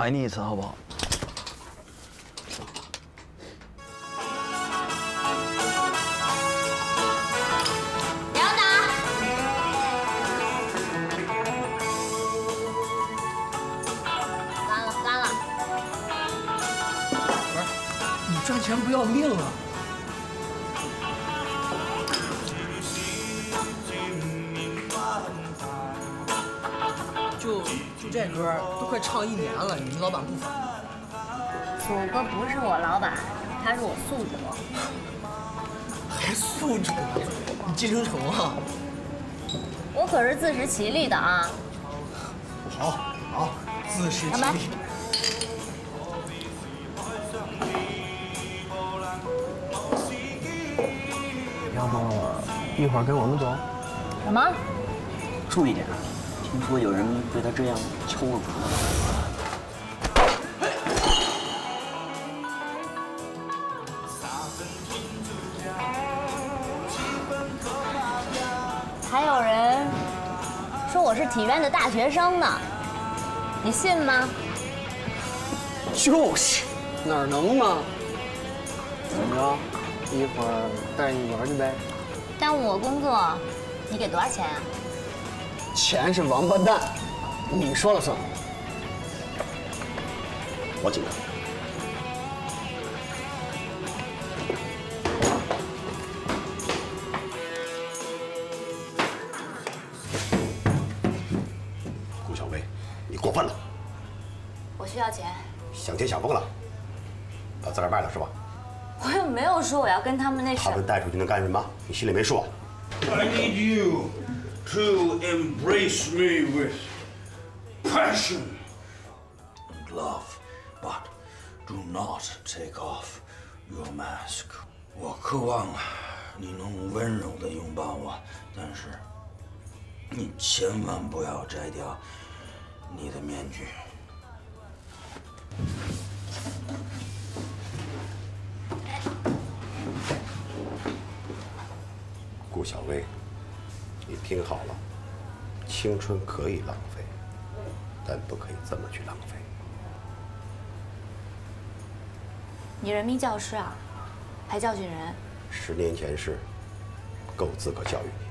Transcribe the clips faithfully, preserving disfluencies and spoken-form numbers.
买你一次好不好？ 杨导，干了干了。 不是，你赚钱不要命啊？ 就就这歌都快唱一年了，你们老板不烦吗？ 楚哥不是我老板，他是我宿主。 还宿主？你寄生虫啊？ 我可是自食其力的啊！ 好，好，自食其力。 要不一会儿跟我们走？ 什么？ 注意点。 听说有人对他这样抽了骨。 还有人说我是体院的大学生呢，你信吗？ 就是，哪儿能嘛？怎么着？一会儿带你玩去呗？ 耽误我工作，你给多少钱啊？ 钱是王八蛋，你说了算。 我紧张。顾小薇，你过分了。 我需要钱。 想钱想疯了，要在这卖了是吧？ 我又没有说我要跟他们那什。 他们带出去能干什么？你心里没数啊 ？I need you. To embrace me with passion and love, but do not take off your mask. 我渴望你能温柔地拥抱我，但是你千万不要摘掉你的面具。 顾小薇。 你听好了，青春可以浪费，但不可以这么去浪费。 你人民教师啊，还教训人？ 十年前事，够资格教育你。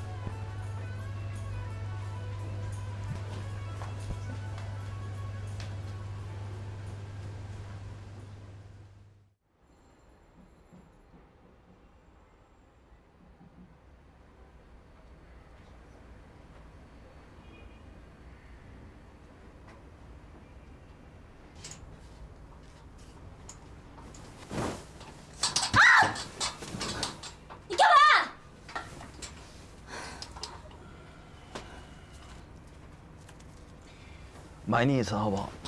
买你一次好不好？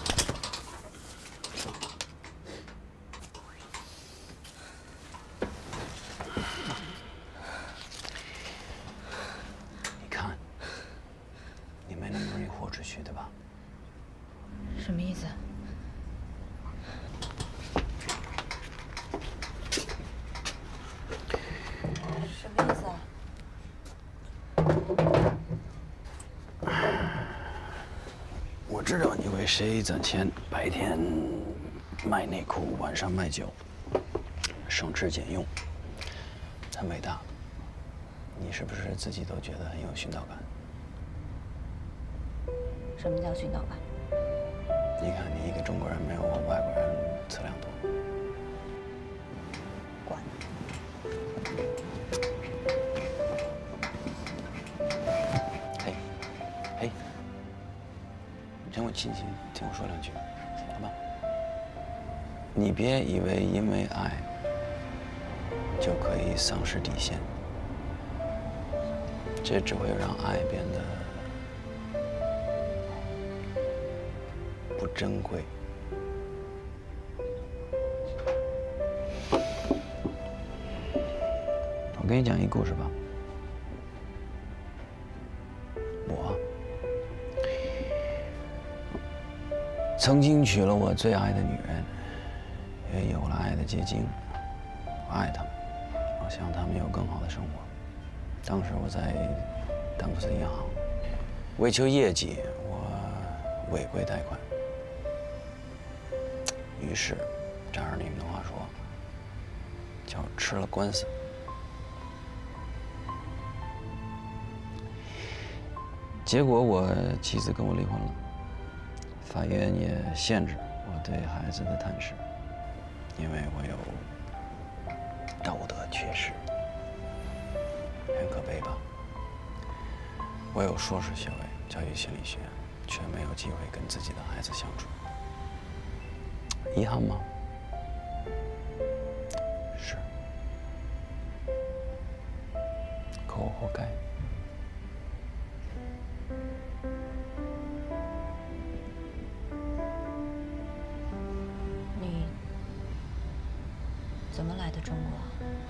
你看，你没那么容易豁出去，对吧？ 什么意思？什么意思啊？ 我知道你为谁攒钱，白天卖内裤，晚上卖酒，省吃俭用，很伟大。你是不是自己都觉得很有殉道感？ 什么叫殉道感？ 你看，你一个中国人没有我外国人质量多。 管。 嘿，嘿。 听我轻轻听我说两句，好吧？你别以为因为爱就可以丧失底线，这只会让爱变得不珍贵。我给你讲一故事吧。我。 曾经娶了我最爱的女人，也有了爱的结晶。我爱他们，我希望他们有更好的生活。当时我在丹佛斯银行，为求业绩，我违规贷款。 于是，照着你们的话说，就吃了官司。结果我妻子跟我离婚了，法院也限制我对孩子的探视，因为我有道德缺失，很可悲吧？我有硕士学位，教育心理学，却没有机会跟自己的孩子相处，遗憾吗？是，可我活该。 你怎么来的中国？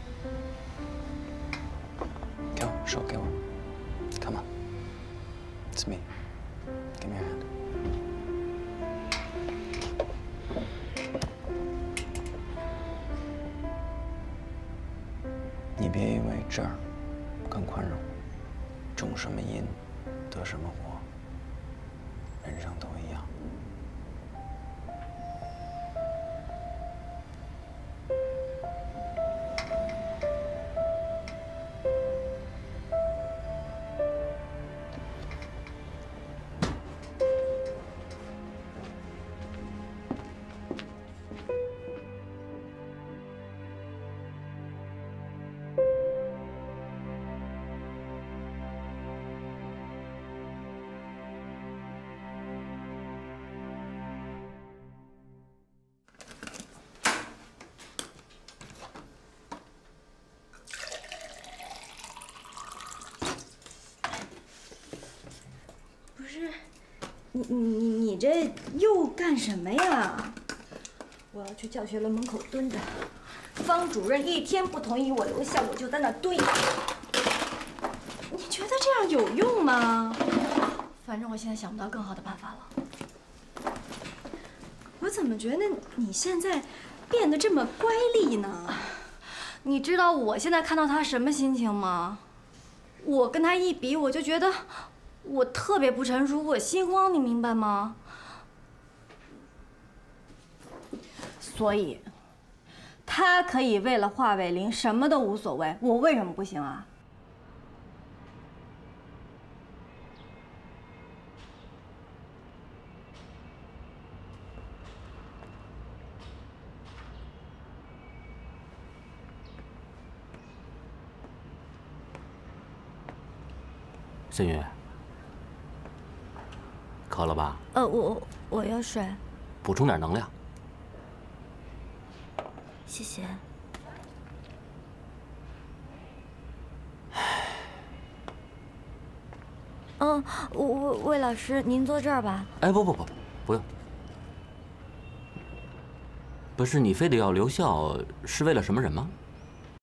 给我手，给我 ，Come on, it's me. Give me your hand. 你别因为这儿更宽容，种什么因，得什么果，人生都一样。 你你你这又干什么呀？我要去教学楼门口蹲着，方主任一天不同意我留校，我就在那儿蹲。你觉得这样有用吗？反正我现在想不到更好的办法了。我怎么觉得你现在变得这么乖戾呢？你知道我现在看到他什么心情吗？我跟他一比，我就觉得。我特别不成熟，我心慌，你明白吗？所以，他可以为了华伟林什么都无所谓，我为什么不行啊？ 森宇，渴了吧？ 呃，我我要水， 补充点能量。 谢谢。嗯，魏魏老师，您坐这儿吧。 哎，不不不，不用。不是你非得要留校，是为了什么人吗？